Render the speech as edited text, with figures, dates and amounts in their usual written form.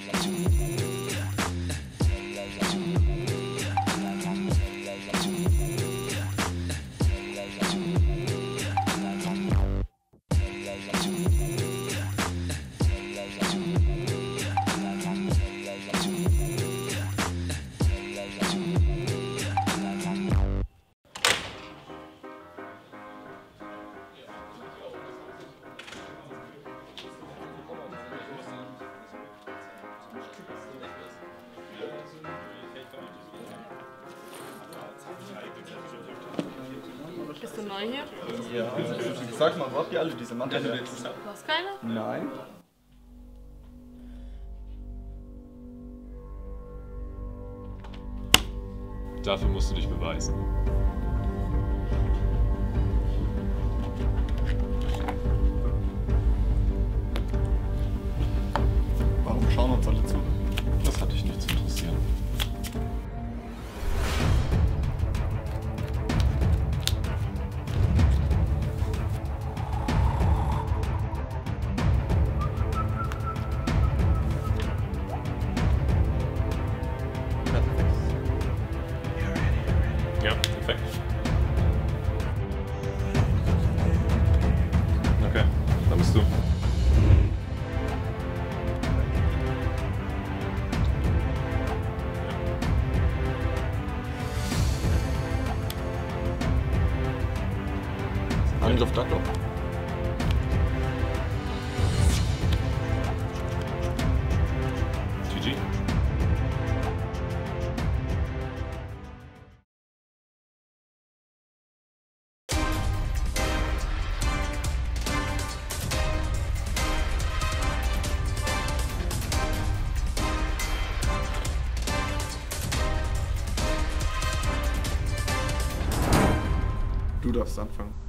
Bist du neu hier? Ja. Sag mal, wo habt ihr alle diese Mantel? Du hast keine? Nein. Dafür musst du dich beweisen. Warum schauen uns alle zu? Das hat dich nicht zu interessieren. Ja, perfekt. Okay, dann bist du. Angriff Ducklock. GG. Du darfst anfangen.